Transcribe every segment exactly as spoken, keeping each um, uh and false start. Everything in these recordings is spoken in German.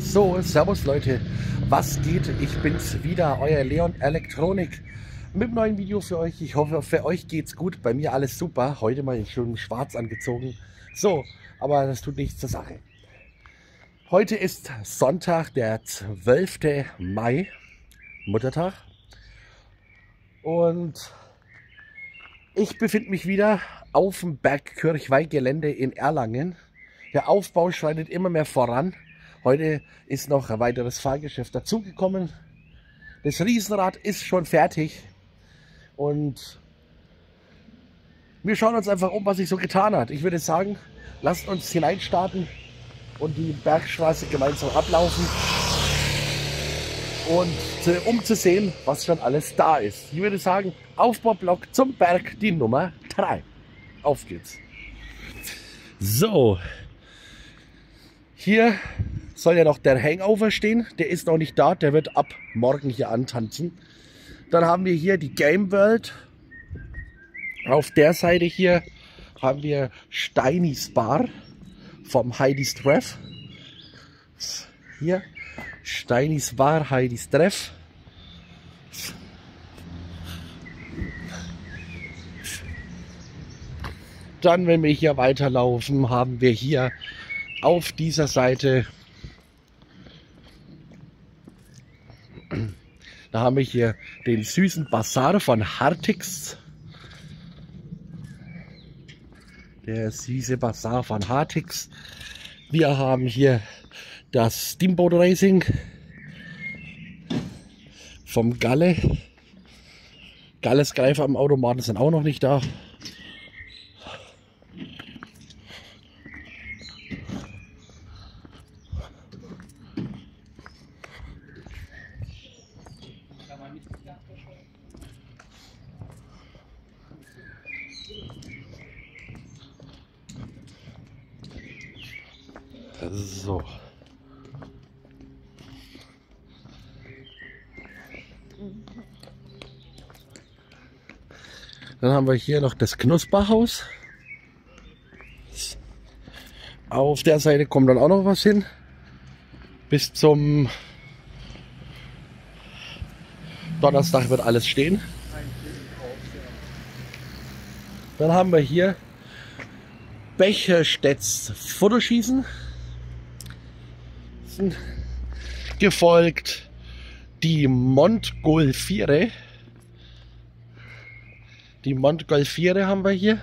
So, servus Leute, was geht? Ich bin's wieder, euer Leon Elektronik mit einem neuen Video für euch. Ich hoffe, für euch geht's gut, bei mir alles super. Heute mal in schönem Schwarz angezogen. So, aber das tut nichts zur Sache. Heute ist Sonntag, der zwölfte Mai, Muttertag. Und ich befinde mich wieder auf dem Bergkirchweih-Gelände in Erlangen. Der Aufbau schreitet immer mehr voran. Heute ist noch ein weiteres Fahrgeschäft dazugekommen. Das Riesenrad ist schon fertig. Und wir schauen uns einfach um, was sich so getan hat. Ich würde sagen, lasst uns hineinstarten und die Bergstraße gemeinsam ablaufen. Und um zu sehen, was schon alles da ist. Ich würde sagen, Aufbaublock zum Berg, die Nummer drei. Auf geht's. So. Hier soll ja noch der Hangover stehen. Der ist noch nicht da. Der wird ab morgen hier antanzen. Dann haben wir hier die Game World. Auf der Seite hier haben wir Steinis Bar vom Heidi's Treff. Hier Steinis Bar, Heidi's Treff. Dann, wenn wir hier weiterlaufen, haben wir hier auf dieser Seite, da haben wir hier den süßen Bazar von Hartix. Der süße Bazar von Hartix. Wir haben hier das Steamboat Racing vom Galle. Galles Greifer am Automaten sind auch noch nicht da. So. Dann haben wir hier noch das Knusperhaus. Auf der Seite kommt dann auch noch was hin. Bis zum Donnerstag wird alles stehen. Dann haben wir hier Becherstedts Fotoschießen. Gefolgt die Montgolfiere. Die Montgolfiere haben wir hier.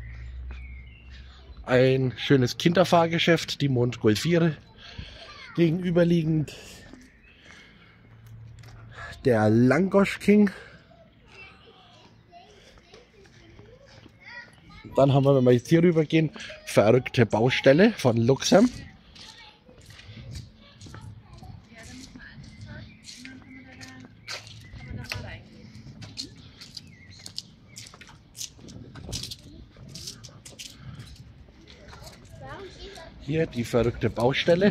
Ein schönes Kinderfahrgeschäft, die Montgolfiere. Gegenüberliegend der Langosch King. Dann haben wir, wenn wir jetzt hier rüber gehen, verrückte Baustelle von Luxem. Hier die verrückte Baustelle.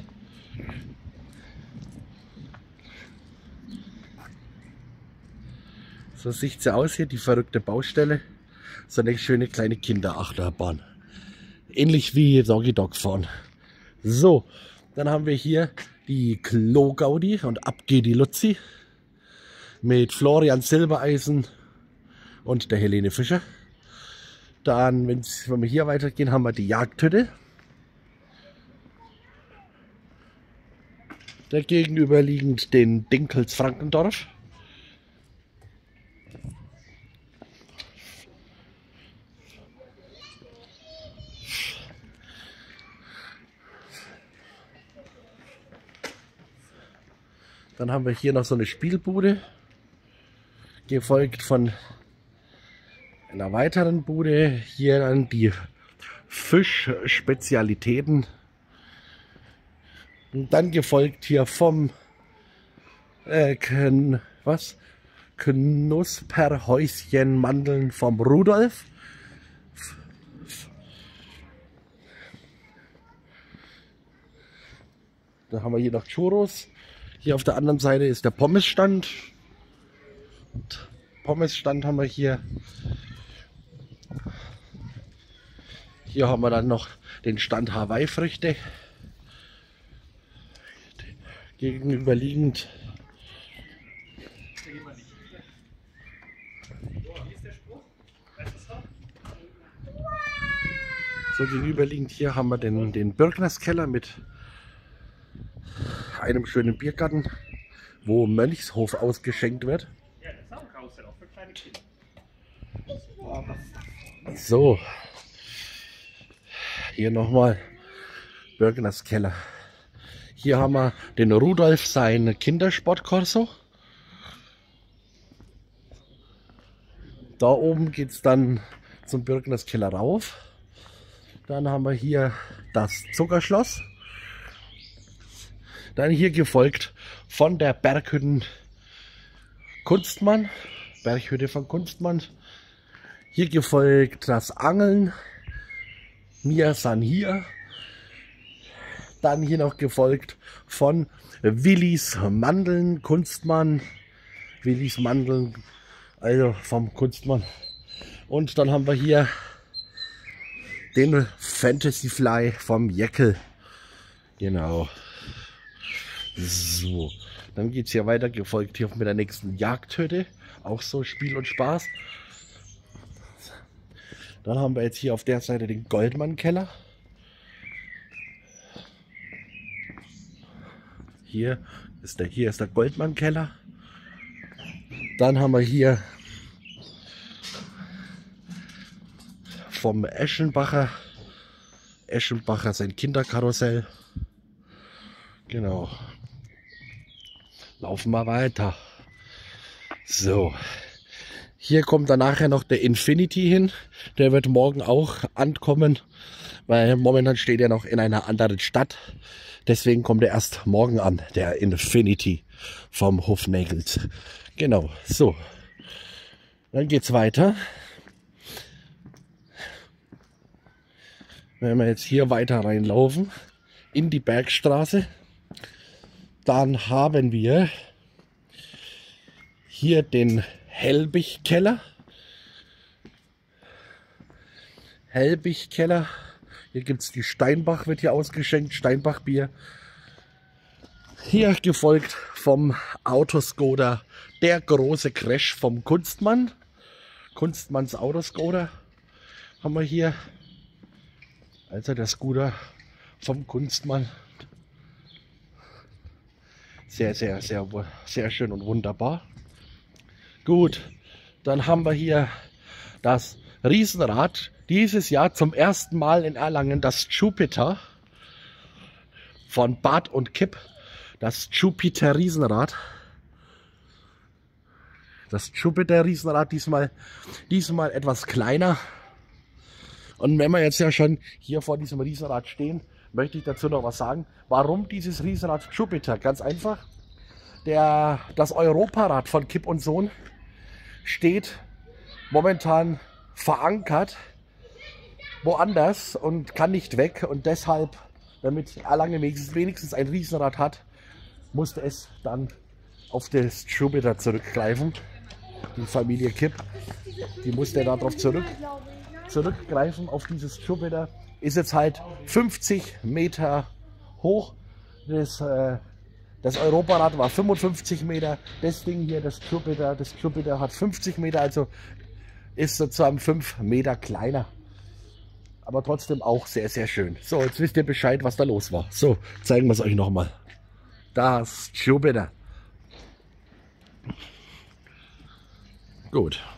So sieht sie aus hier, die verrückte Baustelle. So eine schöne kleine Kinderachterbahn. Ähnlich wie Doggy Dog fahren. So, dann haben wir hier die Klo-Gaudi und ab geht die Luzi. Mit Florian Silbereisen und der Helene Fischer. Dann, wenn's, wenn wir hier weitergehen, haben wir die Jagdhütte. Der gegenüberliegend den Dinkels Frankendorf. Dann haben wir hier noch so eine Spielbude, gefolgt von einer weiteren Bude. Hier dann die Fischspezialitäten. Und dann gefolgt hier vom äh, Kn was? Knusperhäuschen Mandeln vom Rudolf. Da haben wir hier noch Churros. Hier auf der anderen Seite ist der Pommesstand. Und Pommesstand haben wir hier. Hier haben wir dann noch den Stand Hawaii-Früchte. Gegenüberliegend so gegenüberliegend hier haben wir den, den Bürgners Keller mit einem schönen Biergarten, wo Mönchshof ausgeschenkt wird. Ja, das ist auch ein Karussell, auch für kleine Kinder. So, hier nochmal Bürgners Keller. Hier haben wir den Rudolf, sein Kindersportkorso. Da oben geht es dann zum Bürgners Keller rauf. Dann haben wir hier das Zuckerschloss. Dann hier gefolgt von der Berghütten Kunstmann. Berghütte von Kunstmann. Hier gefolgt das Angeln. Wir sind hier. Dann hier noch gefolgt von Willis Mandeln Kunstmann. Willis Mandeln, also vom Kunstmann. Und dann haben wir hier den Fantasy Fly vom Jeckel. Genau. So. Dann geht es hier weiter, gefolgt hier mit der nächsten Jagdhütte. Auch so Spiel und Spaß. Dann haben wir jetzt hier auf der Seite den Goldmann-Keller. Hier ist der, hier ist der Goldmann-Keller. Dann haben wir hier vom Eschenbacher, Eschenbacher sein Kinderkarussell. Genau. Laufen wir weiter. So. Hier kommt dann nachher noch der Infinity hin. Der wird morgen auch ankommen, weil momentan steht er noch in einer anderen Stadt. Deswegen kommt er erst morgen an, der Infinity vom Hofnagels. Genau, so. Dann geht's weiter. Wenn wir jetzt hier weiter reinlaufen in die Bergstraße, dann haben wir hier den Helbig-Keller. Helbig-Keller. Hier gibt es die Steinbach, wird hier ausgeschenkt, Steinbach-Bier. Hier gefolgt vom Autoscoder, der große Crash vom Kunstmann. Kunstmanns Autoscoder haben wir hier. Also der Scooter vom Kunstmann. Sehr, sehr, sehr, sehr schön und wunderbar. Gut, dann haben wir hier das Riesenrad. Dieses Jahr zum ersten Mal in Erlangen das Jupiter von Bart und Kipp. Das Jupiter Riesenrad. Das Jupiter Riesenrad diesmal, diesmal etwas kleiner. Und wenn wir jetzt ja schon hier vor diesem Riesenrad stehen, möchte ich dazu noch was sagen. Warum dieses Riesenrad Jupiter? Ganz einfach. Der, das Europarad von Kipp und Sohn steht momentan verankert woanders und kann nicht weg. Und deshalb, damit Erlangen wenigstens ein Riesenrad hat, musste es dann auf das Jupiter zurückgreifen. Die Familie Kipp, die musste darauf zurück. zurückgreifen auf dieses Jupiter. Ist jetzt halt fünfzig Meter hoch. Das, äh, das Europarad war fünfundfünfzig Meter. Das Ding hier, das Jupiter, das Jupiter hat fünfzig Meter, also ist sozusagen fünf Meter kleiner. Aber trotzdem auch sehr, sehr schön. So, jetzt wisst ihr Bescheid, was da los war. So, zeigen wir es euch nochmal. Das Jupiter. Gut.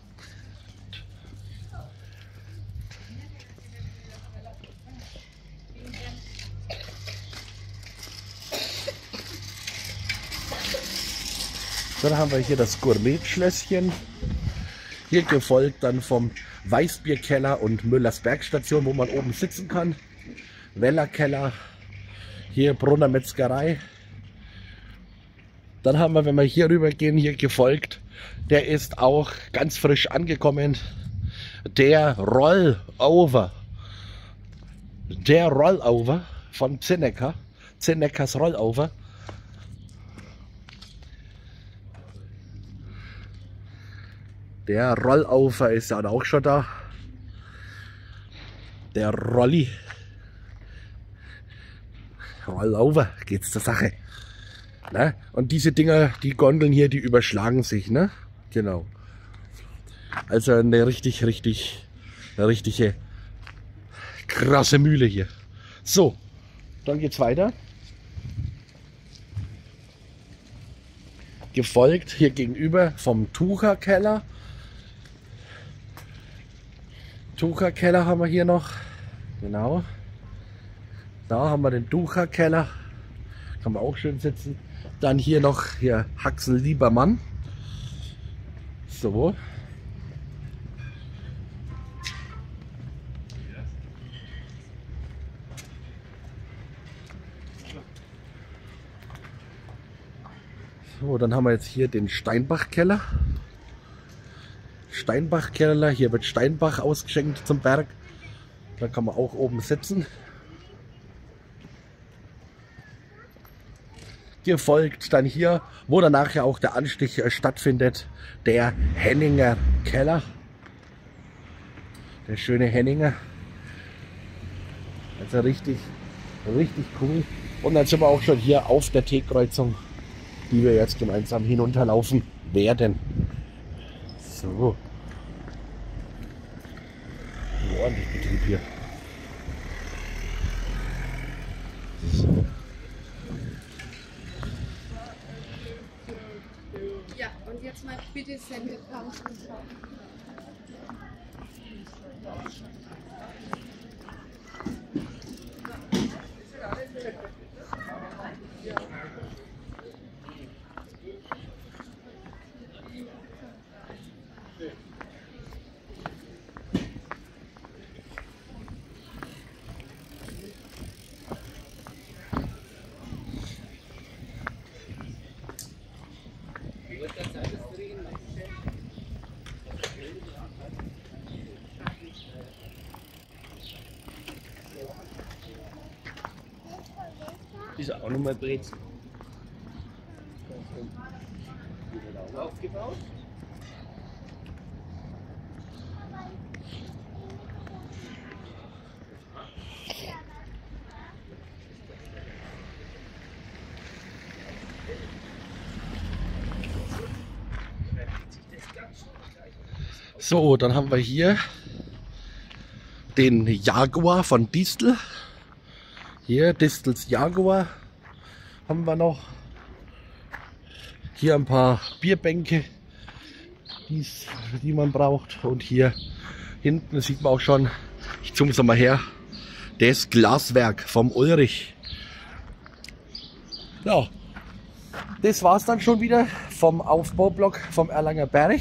Dann haben wir hier das Gourmet-Schlösschen. Hier gefolgt dann vom Weißbierkeller und Müllers Bergstation, wo man oben sitzen kann. Wellerkeller. Hier Brunner Metzgerei. Dann haben wir, wenn wir hier rüber gehen, hier gefolgt. Der ist auch ganz frisch angekommen. Der Rollover. Der Rollover von Zinnecker. Zinneckers Rollover. Der Rollover ist dann auch schon da. Der Rolli. Rollover, geht's zur Sache. Ne? Und diese Dinger, die Gondeln hier, die überschlagen sich, ne? Genau. Also eine richtig, richtig, eine richtige krasse Mühle hier. So, dann geht's weiter. Gefolgt hier gegenüber vom Tucherkeller. Tucherkeller haben wir hier noch. Genau. Da haben wir den Tucherkeller. Kann man auch schön sitzen. Dann hier noch hier Haxel Liebermann. So. So, dann haben wir jetzt hier den Steinbachkeller. Steinbachkeller, hier wird Steinbach ausgeschenkt zum Berg. Da kann man auch oben sitzen. Gefolgt dann hier, wo dann nachher auch der Anstich äh, stattfindet, der Henninger Keller. Der schöne Henninger. Also richtig, richtig cool. Und dann sind wir auch schon hier auf der T-Kreuzung, die wir jetzt gemeinsam hinunterlaufen werden. So. Ein ordentlicher Betrieb hier. So. Ja, und jetzt mal bitte Sendepause. Ist auch nochmal Brezel. Aufgebaut. So, dann haben wir hier den Jaguar von Distel. Hier Distels Jaguar haben wir noch. Hier ein paar Bierbänke, die's, die man braucht. Und hier hinten sieht man auch schon, ich zoome es mal her, das Glaswerk vom Ulrich. Ja, das war's dann schon wieder vom Aufbaublock vom Erlanger Berg.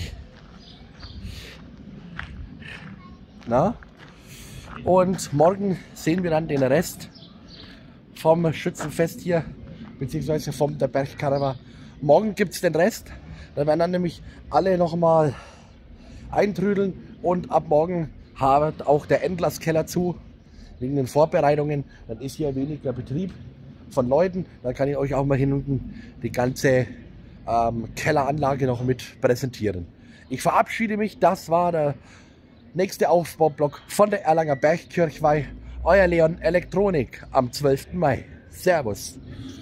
Na? Und morgen sehen wir dann den Rest vom Schützenfest hier, beziehungsweise vom der Bergkarawan. Morgen gibt es den Rest. Da werden dann nämlich alle nochmal eintrüdeln und ab morgen hat auch der Endlasskeller zu, wegen den Vorbereitungen. Dann ist hier weniger Betrieb von Leuten. Dann kann ich euch auch mal hinten die ganze ähm, Kelleranlage noch mit präsentieren. Ich verabschiede mich. Das war der nächste Aufbaublock von der Erlanger Bergkirchweih. Euer Leon Elektronik am zwölften Mai. Servus.